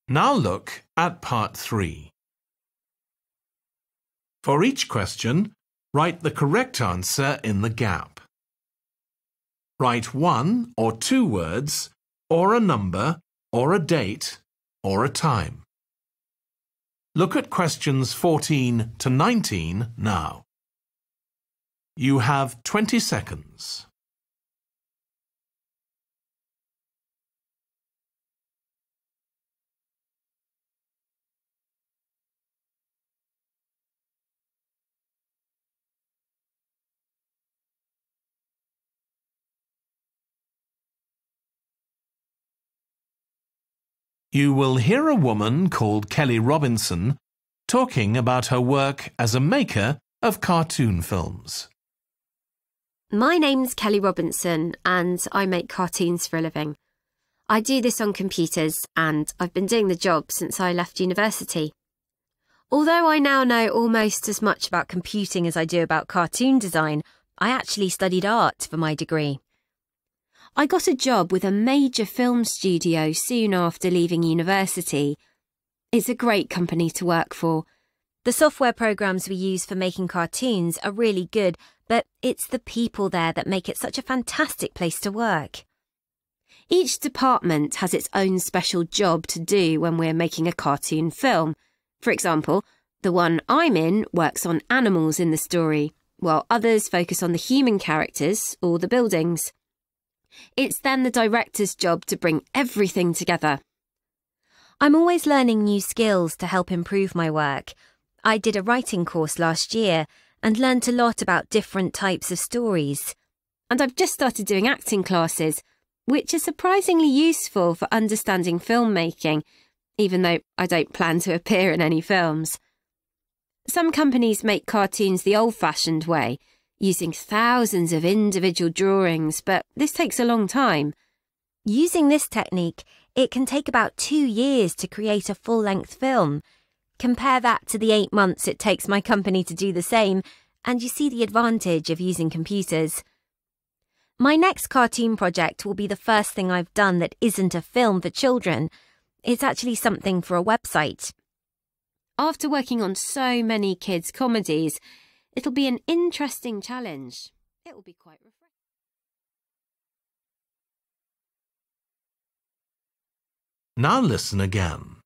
Now look at part 3. For each question, write the correct answer in the gap. Write 1 or 2 words, or a number, or a date, or a time. Look at questions 14 to 19 now. You have 20 seconds. You will hear a woman called Kelly Robinson talking about her work as a maker of cartoon films. My name's Kelly Robinson and I make cartoons for a living. I do this on computers and I've been doing the job since I left university. Although I now know almost as much about computing as I do about cartoon design, I actually studied art for my degree. I got a job with a major film studio soon after leaving university. It's a great company to work for. The software programs we use for making cartoons are really good, but it's the people there that make it such a fantastic place to work. Each department has its own special job to do when we're making a cartoon film. For example, the one I'm in works on animals in the story, while others focus on the human characters or the buildings. It's then the director's job to bring everything together. I'm always learning new skills to help improve my work. I did a writing course last year and learnt a lot about different types of stories. And I've just started doing acting classes, which are surprisingly useful for understanding filmmaking, even though I don't plan to appear in any films. Some companies make cartoons the old-fashioned way, using thousands of individual drawings, but this takes a long time. Using this technique, it can take about 2 years to create a full-length film. Compare that to the 8 months it takes my company to do the same, and you see the advantage of using computers. My next cartoon project will be the first thing I've done that isn't a film for children. It's actually something for a website. After working on so many kids' comedies, it'll be an interesting challenge. It will be quite refreshing. Now listen again.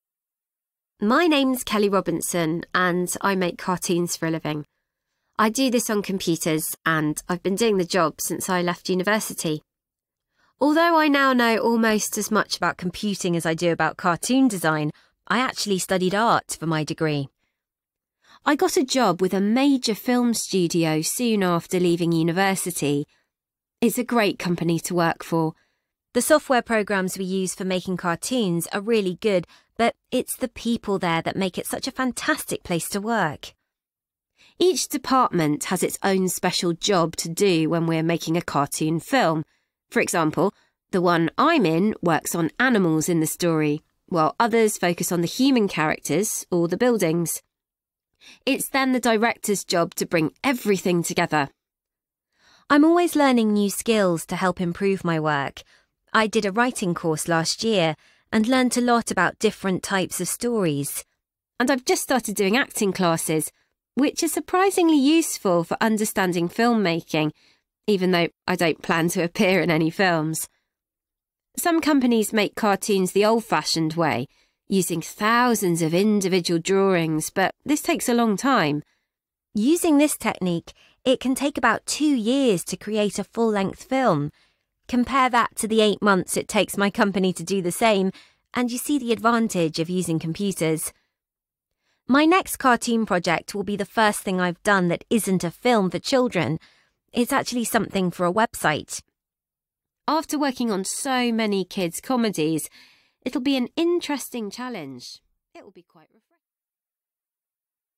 My name's Kelly Robinson and I make cartoons for a living. I do this on computers and I've been doing the job since I left university. Although I now know almost as much about computing as I do about cartoon design, I actually studied art for my degree. I got a job with a major film studio soon after leaving university. It's a great company to work for. The software programs we use for making cartoons are really good, but it's the people there that make it such a fantastic place to work. Each department has its own special job to do when we're making a cartoon film. For example, the one I'm in works on animals in the story, while others focus on the human characters or the buildings. It's then the director's job to bring everything together. I'm always learning new skills to help improve my work. I did a writing course last year and learnt a lot about different types of stories. And I've just started doing acting classes, which are surprisingly useful for understanding filmmaking, even though I don't plan to appear in any films. Some companies make cartoons the old-fashioned way, using thousands of individual drawings, but this takes a long time. Using this technique, it can take about 2 years to create a full-length film. Compare that to the 8 months it takes my company to do the same, and you see the advantage of using computers. My next cartoon project will be the first thing I've done that isn't a film for children. It's actually something for a website. After working on so many kids' comedies, it'll be an interesting challenge. It will be quite refreshing.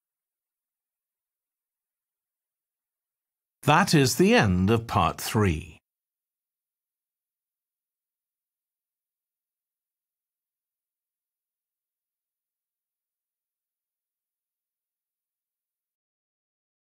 That is the end of part 3.